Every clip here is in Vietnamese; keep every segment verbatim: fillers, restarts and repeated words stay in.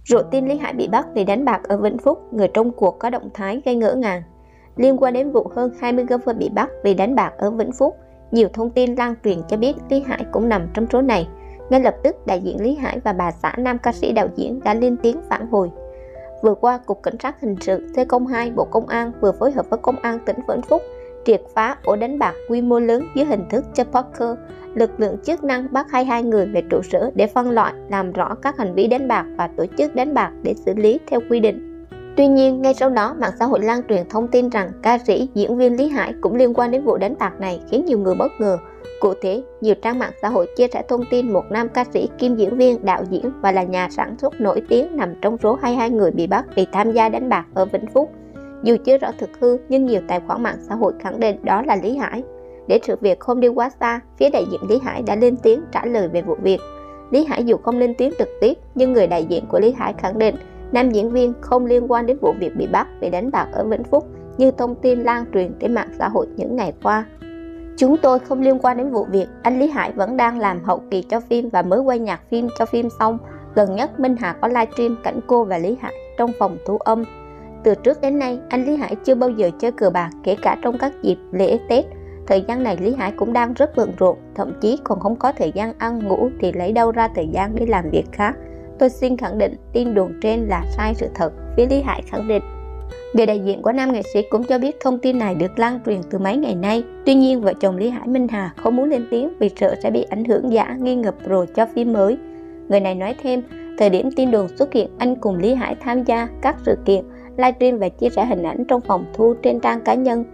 Rồi tin Lý Hải bị bắt vì đánh bạc ở Vĩnh Phúc, người trong cuộc có động thái gây ngỡ ngàng. Liên quan đến vụ hơn hai mươi golfer bị bắt vì đánh bạc ở Vĩnh Phúc, nhiều thông tin lan truyền cho biết Lý Hải cũng nằm trong số này. Ngay lập tức, đại diện Lý Hải và bà xã nam ca sĩ đạo diễn đã lên tiếng phản hồi. Vừa qua, Cục Cảnh sát Hình sự C không hai Bộ Công an vừa phối hợp với Công an tỉnh Vĩnh Phúc triệt phá ổ đánh bạc quy mô lớn dưới hình thức chơi poker. Lực lượng chức năng bắt hai mươi hai người về trụ sở để phân loại, làm rõ các hành vi đánh bạc và tổ chức đánh bạc để xử lý theo quy định. Tuy nhiên, ngay sau đó, mạng xã hội lan truyền thông tin rằng ca sĩ, diễn viên Lý Hải cũng liên quan đến vụ đánh bạc này, khiến nhiều người bất ngờ. Cụ thể, nhiều trang mạng xã hội chia sẻ thông tin một nam ca sĩ kiêm diễn viên, đạo diễn và là nhà sản xuất nổi tiếng nằm trong số hai mươi hai người bị bắt vì tham gia đánh bạc ở Vĩnh Phúc. Dù chưa rõ thực hư, nhưng nhiều tài khoản mạng xã hội khẳng định đó là Lý Hải. Để sự việc không đi quá xa, phía đại diện Lý Hải đã lên tiếng trả lời về vụ việc. Lý Hải dù không lên tiếng trực tiếp, nhưng người đại diện của Lý Hải khẳng định nam diễn viên không liên quan đến vụ việc bị bắt vì đánh bạc ở Vĩnh Phúc như thông tin lan truyền trên mạng xã hội những ngày qua. Chúng tôi không liên quan đến vụ việc, anh Lý Hải vẫn đang làm hậu kỳ cho phim và mới quay nhạc phim cho phim xong. Gần nhất Minh Hà có livestream cảnh cô và Lý Hải trong phòng thu âm. Từ trước đến nay, anh Lý Hải chưa bao giờ chơi cờ bạc, kể cả trong các dịp lễ Tết. Thời gian này Lý Hải cũng đang rất bận rộn, thậm chí còn không có thời gian ăn ngủ thì lấy đâu ra thời gian để làm việc khác. Tôi xin khẳng định tin đồn trên là sai sự thật, phía Lý Hải khẳng định. Người đại diện của nam nghệ sĩ cũng cho biết thông tin này được lan truyền từ mấy ngày nay. Tuy nhiên, vợ chồng Lý Hải Minh Hà không muốn lên tiếng vì sợ sẽ bị ảnh hưởng giả nghi ngập rồi cho phim mới. Người này nói thêm, thời điểm tin đồn xuất hiện, anh cùng Lý Hải tham gia các sự kiện, livestream và chia sẻ hình ảnh trong phòng thu trên trang cá nhân.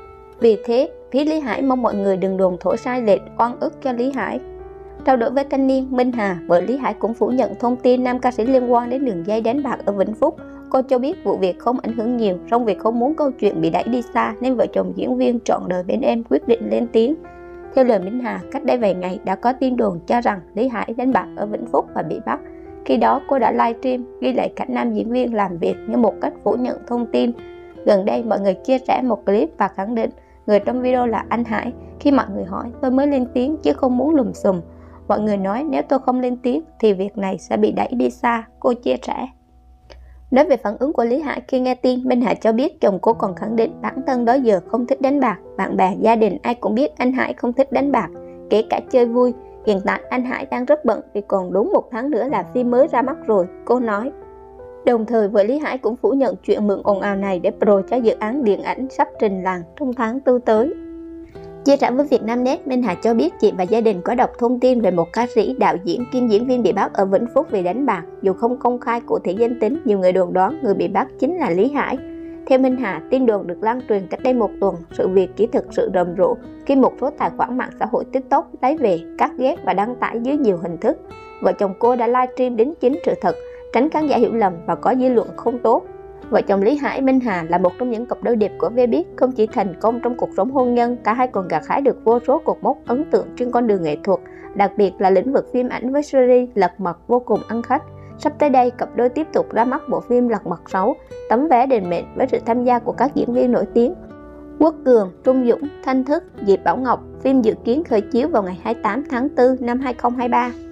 Vì thế, phía Lý Hải mong mọi người đừng đồn thổi sai lệch oan ức cho Lý Hải. Trao đổi với thanh niên, Minh Hà, vợ Lý Hải cũng phủ nhận thông tin nam ca sĩ liên quan đến đường dây đánh bạc ở Vĩnh Phúc. Cô cho biết vụ việc không ảnh hưởng nhiều, song vì không muốn câu chuyện bị đẩy đi xa nên vợ chồng diễn viên trọn đời bên em quyết định lên tiếng. Theo lời Minh Hà, cách đây vài ngày đã có tin đồn cho rằng Lý Hải đánh bạc ở Vĩnh Phúc và bị bắt. Khi đó cô đã livestream ghi lại cảnh nam diễn viên làm việc như một cách phủ nhận thông tin. Gần đây mọi người chia sẻ một clip và khẳng định người trong video là anh Hải. Khi mọi người hỏi, tôi mới lên tiếng chứ không muốn lùm xùm. Mọi người nói nếu tôi không lên tiếng thì việc này sẽ bị đẩy đi xa, cô chia sẻ. Nói về phản ứng của Lý Hải khi nghe tin, Minh Hà cho biết chồng cô còn khẳng định bản thân đó giờ không thích đánh bạc. Bạn bè, gia đình ai cũng biết anh Hải không thích đánh bạc, kể cả chơi vui. Hiện tại anh Hải đang rất bận vì còn đúng một tháng nữa là phim mới ra mắt rồi, cô nói. Đồng thời, vợ Lý Hải cũng phủ nhận chuyện mượn ồn ào này để pro cho dự án điện ảnh sắp trình làng trong tháng tư tới. Chia sẻ với Vietnamnet, Minh Hà cho biết chị và gia đình có đọc thông tin về một ca sĩ, đạo diễn kiêm diễn viên bị bắt ở Vĩnh Phúc vì đánh bạc. Dù không công khai cụ thể danh tính, nhiều người đồn đoán người bị bắt chính là Lý Hải. Theo Minh Hà, tin đồn được lan truyền cách đây một tuần, sự việc chỉ thực sự rầm rộ khi một số tài khoản mạng xã hội TikTok lấy về, cắt ghép và đăng tải dưới nhiều hình thức. Vợ chồng cô đã livestream đính chính sự thật, tránh khán giả hiểu lầm và có dư luận không tốt. Vợ chồng Lý Hải Minh Hà là một trong những cặp đôi đẹp của Vbiz, không chỉ thành công trong cuộc sống hôn nhân, cả hai còn gặt hái được vô số cột mốc ấn tượng trên con đường nghệ thuật, đặc biệt là lĩnh vực phim ảnh với series Lật Mặt vô cùng ăn khách. Sắp tới đây, cặp đôi tiếp tục ra mắt bộ phim Lật Mặt sáu, tấm vé đền mệnh với sự tham gia của các diễn viên nổi tiếng Quốc Cường, Trung Dũng, Thanh Thức, Diệp Bảo Ngọc. Phim dự kiến khởi chiếu vào ngày hai mươi tám tháng tư năm hai nghìn không trăm hai mươi ba.